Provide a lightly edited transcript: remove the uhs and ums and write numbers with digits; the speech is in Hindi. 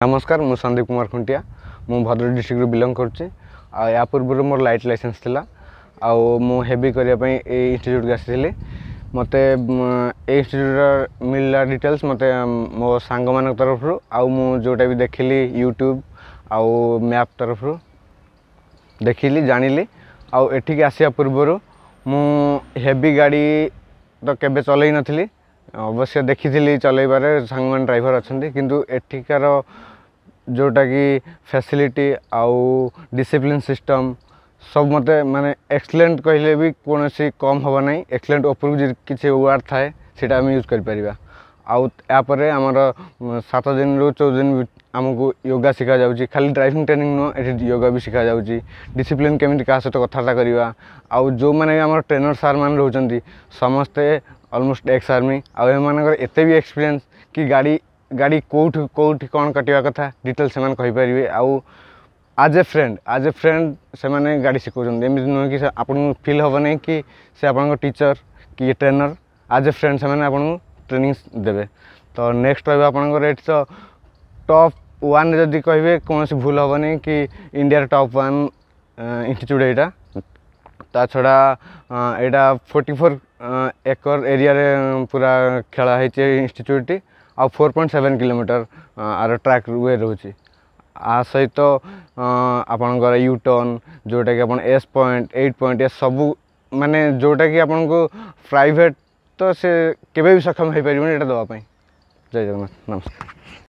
नमस्कार मु संदीप कुमार खुंटिया मु भद्रक डिस्ट्रिक्ट बिलोंग करुच्ची या पूर्व मोर लाइट लाइसेंस थिला मु हेवी करने इंस्टीट्यूट के आसी मत इंस्टीट्यूट मिलला डिटेल्स मत मो सांग मान तरफ आउ जोटा भी देखिली यूट्यूब आउ मैप तरफ देखिली जानिली आउ एठिक आसिया पूर्व मु हेवी गाड़ी तो केबे चलई नथिली अवश्य देखी चलैबार सांग ड्राइवर अच्छा किंतु एठिकार जोटा कि फैसिलिटी आउ डिसिप्लिन सिस्टम सब मत माने एक्सलेंट कहले भी कौन सी कम हवा नहीं एक्सलेंट ऊपर किसी वार्ड थाए सीटा आम यूज कर आपर आमर 7 दिन रु 14 दिन आमको योगा शिखा जाउची खाली ड्राइविंग ट्रेनिंग नुह ये योगा भी शिखा जाउची डिसिप्लिन केमिति का सहित कथबार्ता करवा आउ जो मैंने आम ट्रेनर सार मान रोचंती समस्ते ऑलमोस्ट एक्स आर्मी आउ एते भी एक्सपीरियंस कि गाड़ी गाड़ी कौट कौट कौन कटिया कथा डिटेल से कहीपर आउ आज ए फ्रेंड से माने गाड़ी शिखा एमती नुह कि आपन फील हम नहीं कि से आप टीचर कि ट्रेनर आज ए फ्रेंड से मैंने आपको ट्रेनिंग देवे तो नेक्स्ट रहा आपंकर तो टॉप 1 जदि कहे कौन सी भूल हम नहीं कि इंडिया टॉप 1 इंस्टीट्यूट यहाँ ता छड़ा यहाँ 44 एकर एरिया रे पूरा खेला है इंस्टीट्यूट आ 4.7 किलोमीटर आर ट्रैक वे रोचे आ सहित आपणकर यू टर्न जोटा कि आप एस पॉइंट 8 पॉइंट ए सबू माने जोटा कि आपन को प्राइवेट तो से केबे भी सक्षम हो पारे दवाई। जय जगन्नाथ नमस्कार।